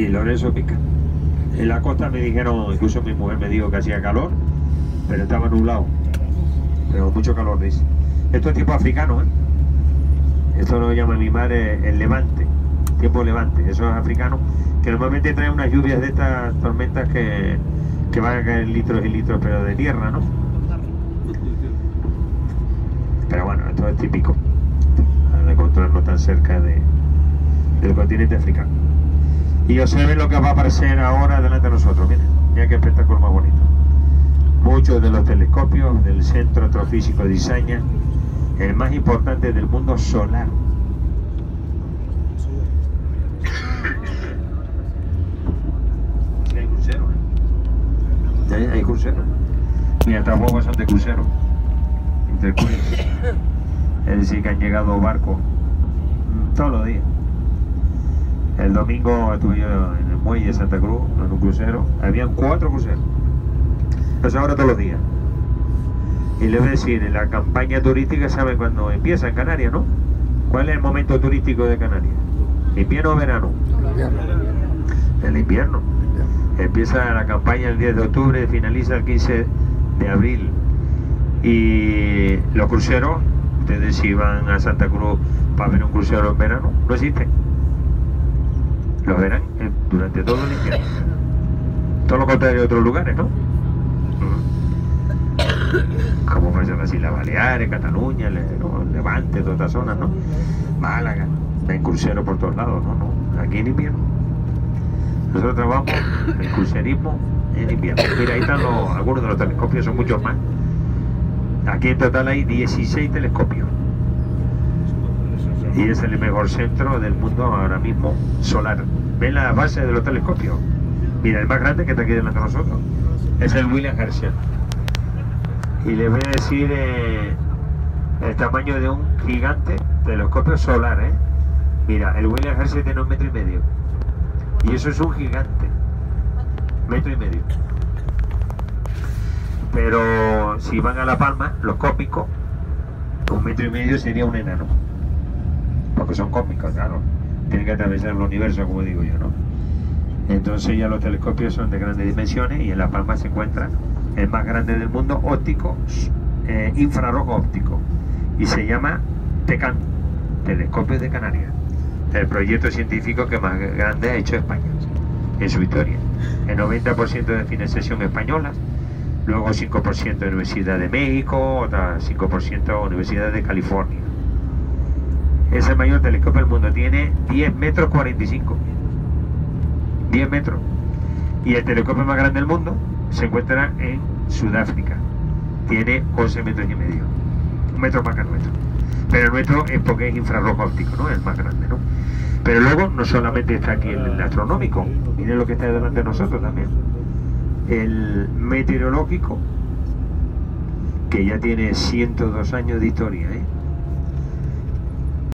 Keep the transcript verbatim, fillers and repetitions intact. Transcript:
Sí, Lorenzo pica. En la costa me dijeron, incluso mi mujer me dijo que hacía calor, pero estaba nublado. Pero mucho calor, dice. Esto es tipo africano, ¿eh? Esto lo llama mi madre el levante, tiempo levante. Eso es africano, que normalmente trae unas lluvias de estas tormentas que, que van a caer litros y litros, pero de tierra, ¿no? Pero bueno, esto es típico, al encontrarnos tan cerca de, del continente africano. Y observen lo que va a aparecer ahora delante de nosotros. Miren, mira qué espectáculo más bonito. Muchos de los telescopios del Centro Astrofísico de Izaña, el más importante del mundo solar. Sí, hay cruceros, ¿eh? Hay, hay cruceros. Mira, tampoco son de crucero. Intercruces. Es decir, que han llegado barcos todos los días. El domingo estuve yo en el muelle de Santa Cruz, en un crucero. Habían cuatro cruceros. Eso ahora todos los días. Y les voy a decir, en la campaña turística, ¿saben cuándo empieza en Canarias, no? ¿Cuál es el momento turístico de Canarias? ¿Invierno o verano? El invierno. Empieza la campaña el diez de octubre, finaliza el quince de abril. Y los cruceros, ustedes si van a Santa Cruz para ver un crucero en verano, no existen. Los verán durante todo el invierno. Todo lo contrario de otros lugares, ¿no? Como por ejemplo así las Baleares, Cataluña, el, el Levante, todas estas zonas, ¿no? Málaga, en crucero por todos lados, no, no, aquí en invierno. Nosotros trabajamos el crucerismo en invierno. Mira, ahí están los, algunos de los telescopios, son muchos más. Aquí en total hay dieciséis telescopios. Y es el mejor centro del mundo ahora mismo solar. ¿Ven la base de los telescopios? Mira, el más grande que está aquí delante de nosotros es el William Herschel. Y les voy a decir eh, el tamaño de un gigante telescopio solar, ¿eh? Mira, el William Herschel tiene un metro y medio. Y eso es un gigante. Metro y medio. Pero si van a La Palma, los cósmicos, un metro y medio sería un enano. Porque son cósmicos, claro. Tienen que atravesar el universo, como digo yo, ¿no? Entonces ya los telescopios son de grandes dimensiones y en La Palma se encuentra el más grande del mundo óptico, eh, infrarrojo óptico, y se llama TECAN, Telescopio de Canarias, el proyecto científico que más grande ha hecho España en su historia. El noventa por ciento de financiación española, luego cinco por ciento de Universidad de México, otra cinco por ciento Universidad de California. Es el mayor telescopio del mundo, tiene diez metros cuarenta y cinco, diez metros, y el telescopio más grande del mundo se encuentra en Sudáfrica, tiene once metros y medio, un metro más que el nuestro, pero el nuestro es porque es infrarrojo óptico, ¿no? Es más grande, ¿no? Pero luego no solamente está aquí el astronómico, miren lo que está delante de nosotros también, el meteorológico, que ya tiene ciento dos años de historia, ¿eh?